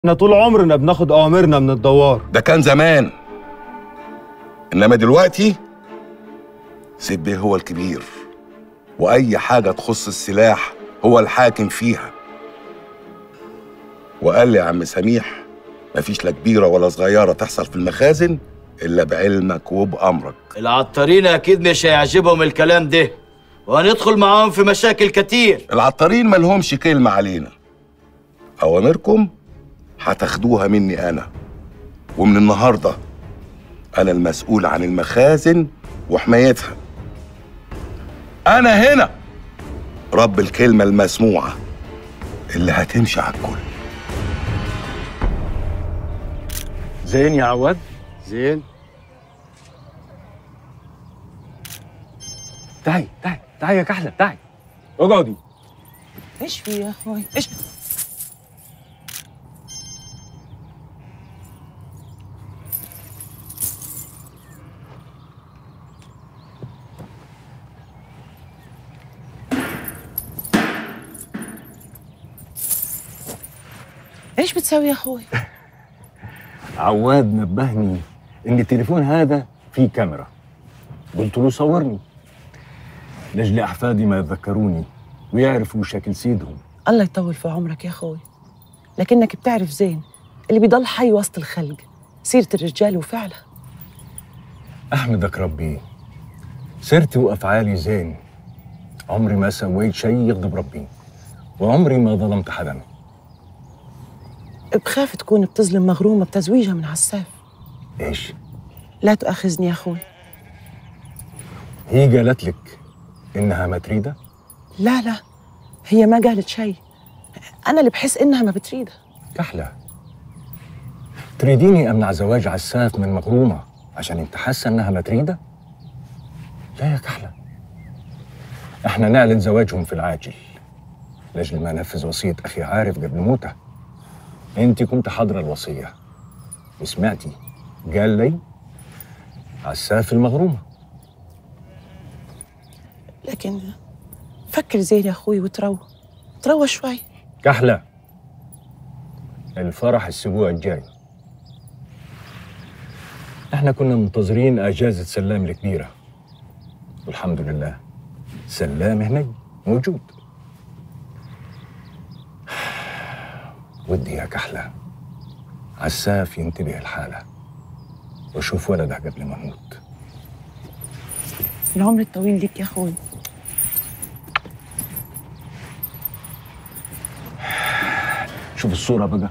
احنا طول عمرنا بناخد اوامرنا من الدوار. ده كان زمان، انما دلوقتي سيد بيه هو الكبير، واي حاجه تخص السلاح هو الحاكم فيها. وقال لي يا عم سميح مفيش لا كبيره ولا صغيره تحصل في المخازن الا بعلمك وبامرك. العطارين اكيد مش هيعجبهم الكلام ده، وهندخل معاهم في مشاكل كتير. العطارين مالهمش كلمه علينا، اوامركم هتاخدوها مني انا، ومن النهارده انا المسؤول عن المخازن وحمايتها. انا هنا رب الكلمه المسموعه اللي هتمشي على الكل. زين يا عواد زين. تعي يا كحلة، تعي اقعدي. ايش في يا اخوي؟ ايش؟ ايش بتسوي يا اخوي؟ عواد نبهني ان التليفون هذا فيه كاميرا، قلت له صورني لاجل احفادي ما يتذكروني ويعرفوا شكل سيدهم. الله يطول في عمرك يا اخوي، لكنك بتعرف زين اللي بيضل حي وسط الخلق سيرة الرجال وفعلها. احمدك ربي، سيرتي وافعالي زين، عمري ما سويت شيء يغضب ربي وعمري ما ظلمت حدا. بخاف تكون بتظلم مغرومة بتزويجها من عساف. ايش؟ لا تؤاخذني يا اخوي. هي قالت لك انها ما تريدها؟ لا هي ما قالت شيء، انا اللي بحس انها ما بتريدها. كحلة، تريديني امنع زواج عساف من مغرومة عشان انت حاسة انها ما تريدها؟ لا يا كحلة، احنا نعلن زواجهم في العاجل لاجل ما نفذ وصية اخي عارف قبل موته. انت كنت حاضرة الوصية وسمعتي قال لي عساف المغرومة. لكن فكر زين يا اخوي وتروى شوي. كحلة، الفرح الاسبوع الجاي. احنا كنا منتظرين اجازة سلام الكبيرة، والحمد لله سلام هنا موجود. ودي يا كحلة عساف ينتبه الحالة وشوف ولده قبل ما اموت. العمر الطويل لك يا اخوي. شوف الصورة بقى.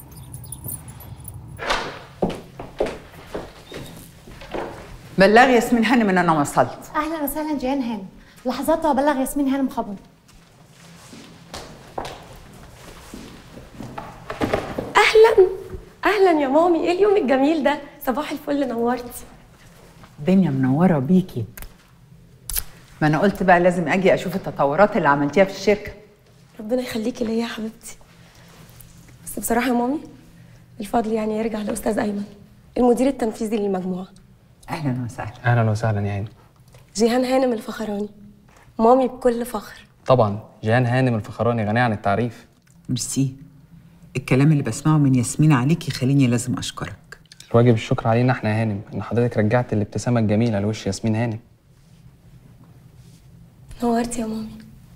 بلغ ياسمين هانم ان انا وصلت. اهلا وسهلا جيهان هانم، لحظات وابلغ ياسمين هانم خبر. اهلا يا مامي، ايه اليوم الجميل ده؟ صباح الفل، نورتي. الدنيا منوره بيكي. ما انا قلت بقى لازم اجي اشوف التطورات اللي عملتيها في الشركه. ربنا يخليكي ليا يا حبيبتي. بس بصراحه يا مامي الفضل يعني يرجع لاستاذ ايمن، المدير التنفيذي للمجموعه. اهلا وسهلا. اهلا وسهلا يا هانم. جيهان هانم الفخراني، مامي بكل فخر. طبعا جيهان هانم الفخراني غنية عن التعريف. ميرسي. الكلام اللي بسمعه من ياسمين عليك يخليني لازم اشكرك. الواجب الشكر علينا احنا يا هانم، ان حضرتك رجعت الابتسامه الجميله لوش ياسمين هانم. نورتي يا مامي.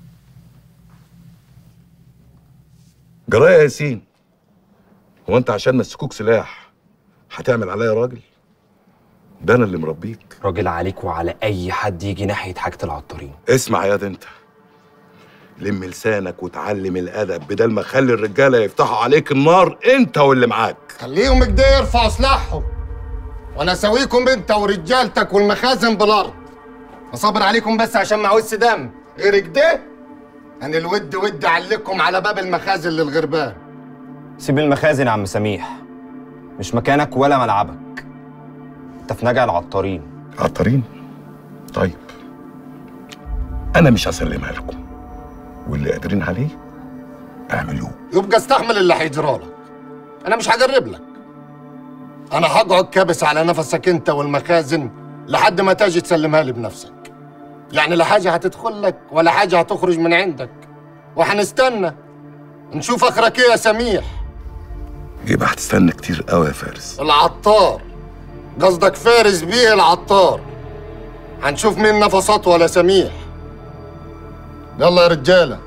جرايه يا ياسين، هو انت عشان مسكوك سلاح هتعمل عليا راجل؟ ده انا اللي مربيك. راجل عليك وعلى اي حد يجي ناحيه حاجه العطارين. اسمع يا ده انت، لم لسانك وتعلم الادب بدل ما خلي الرجاله يفتحوا عليك النار انت واللي معاك. خليهم كده يرفعوا سلاحهم وانا اسويكم انت ورجالتك والمخازن بالارض. اصبر عليكم بس عشان معوز دم، غير كده انا الود ودي اعلقكم على باب المخازن للغربان. سيب المخازن يا عم سميح، مش مكانك ولا ملعبك، انت في نجع العطارين. عطارين؟ طيب انا مش هسلمها لكم، واللي قادرين عليه اعملوه. يبقى استحمل اللي هيجرالك، انا مش هجرب لك. انا هقعد كابس على نفسك انت والمخازن لحد ما تاجي تسلمها لي بنفسك. يعني لا حاجه هتدخل لك ولا حاجه هتخرج من عندك، وهنستنى نشوف اخرك ايه يا سميح. يبقى هتستنى كتير قوي يا فارس. العطار، قصدك فارس بيه العطار. هنشوف مين نفسات ولا سميح. يلا يا رجاله.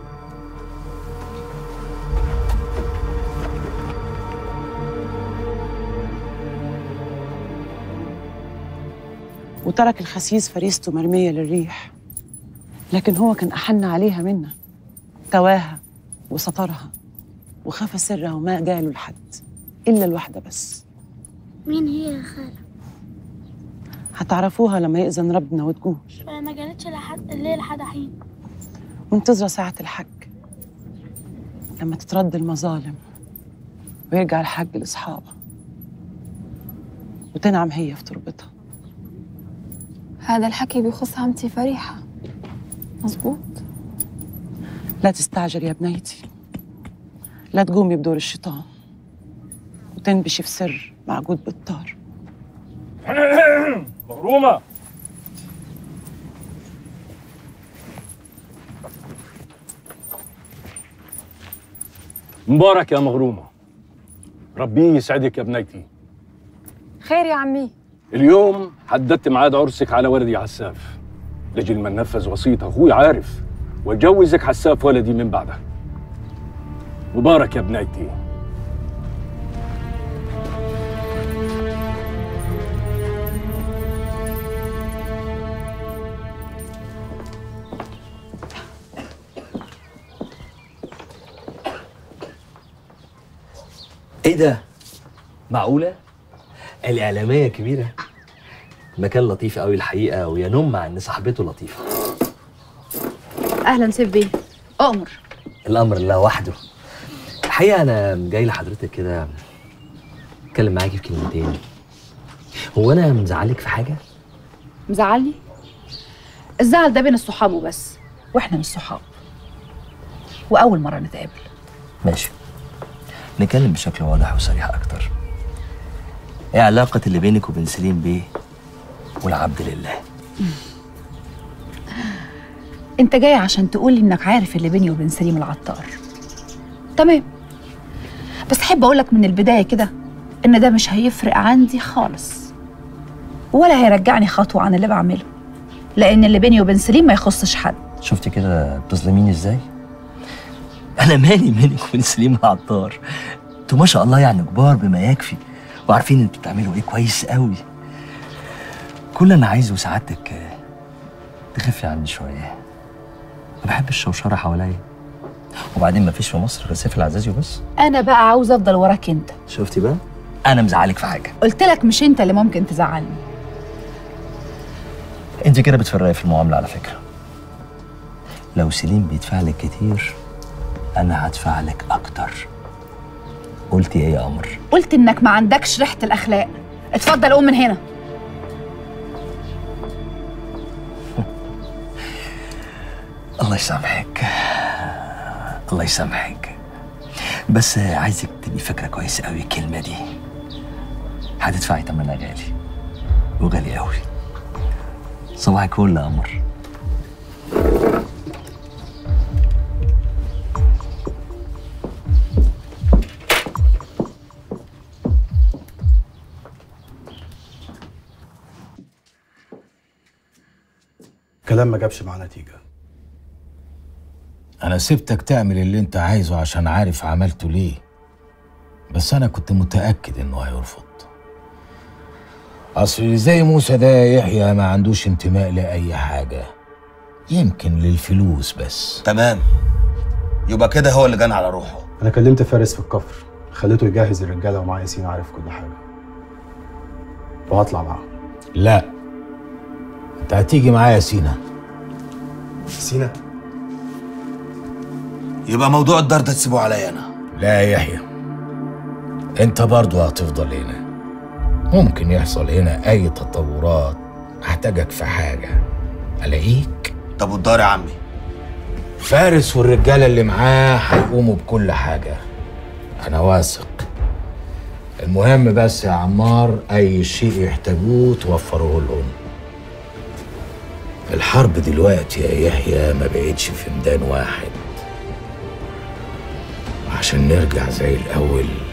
وترك الخسيس فريسته مرمية للريح، لكن هو كان أحن عليها منا، تواها وسطرها وخفى سرها وما جاله لحد إلا الواحدة بس. مين هي يا خالة؟ هتعرفوها لما يأذن ربنا وتقول. ما جالتش لحد الليل لحد حين. منتظرة ساعة الحج لما تترد المظالم ويرجع الحج لأصحابه وتنعم هي في تربتها. هذا الحكي بيخص عمتي فريحة، مظبوط؟ لا تستعجل يا بنيتي، لا تقومي بدور الشيطان وتنبشي في سر معقود بالطار. مغرومة، مبارك يا مغرومة، ربي يسعدك يا بنيتي. خير يا عمي. اليوم حددت ميعاد عرسك على ولدي عساف، لجل ما ننفذ وصية أخوي عارف واتجوزك حساف ولدي من بعده. مبارك يا بنيتي. ايه ده؟ معقولة؟ الإعلامية كبيرة. مكان لطيف قوي الحقيقة، وينم عن إن صاحبته لطيفة. أهلا سيف بيه، أؤمر. الأمر لله وحده. الحقيقة أنا جاي لحضرتك كده أتكلم معاكي في كلمتين. هو أنا مزعلك في حاجة؟ مزعلني؟ الزعل ده بين الصحاب وبس، وإحنا مش صحاب، وأول مرة نتقابل. ماشي، نتكلم بشكل واضح وصريح أكتر. إيه علاقة اللي بينك وبين سليم بيه والعبد لله؟ أنت جاي عشان تقولي إنك عارف اللي بيني وبين سليم العطار. تمام، بس أحب أقولك من البداية كده إن ده مش هيفرق عندي خالص، ولا هيرجعني خطوة عن اللي بعمله، لأن اللي بيني وبين سليم ما يخصش حد. شفتي كده بتظلميني إزاي؟ أنا مالي بينك وبين سليم العطار؟ انتوا ما شاء الله يعني كبار بما يكفي، وعارفين انتوا بتعملوا ايه كويس قوي. كل اللي انا عايزه سعادتك تخفي عني شويه. ما بحبش الشوشره حواليا، وبعدين ما فيش في مصر غير سيف العزازي وبس. أنا بقى عاوز أفضل وراك أنت. شفتي بقى؟ انا مزعلك في حاجه؟ قلت لك مش أنت اللي ممكن تزعلني. انت كده بتفرقي في المعامله على فكره. لو سليم بيدفع لك كتير انا هدفع لك اكتر. قلتي ايه يا قمر؟ قلت إنك ما عندكش ريحة الأخلاق. اتفضل قوم من هنا. الله يسامحك، الله يسامحك. بس عايزك تبقي فاكره كويس قوي الكلمه دي. هتدفعي تمنها غالي، وغالي قوي. صباح الفل يا قمر. كلام ما جابش معاه نتيجة. أنا سبتك تعمل اللي أنت عايزه عشان عارف عملته ليه، بس أنا كنت متأكد إنه هيرفض. أصل اللي زي موسى ده يحيى ما عندوش انتماء لأي حاجة، يمكن للفلوس بس. تمام، يبقى كده هو اللي جان على روحه. أنا كلمت فارس في الكفر، خليته يجهز الرجالة ومعاه ياسين عارف كل حاجة، وهطلع معاه. لا، أنت هتيجي معايا سينا. سينا؟ يبقى موضوع الدار ده تسيبه عليا أنا. لا يا يحيى، أنت برضه هتفضل هنا. ممكن يحصل هنا أي تطورات أحتاجك في حاجة ألاقيك. طب والدار يا عمي؟ فارس والرجالة اللي معاه هيقوموا بكل حاجة، أنا واثق. المهم بس يا عمار أي شيء يحتاجوه توفروه لهم. الحرب دلوقتي يا يحيى ما بقتش في ميدان واحد، عشان نرجع زي الأول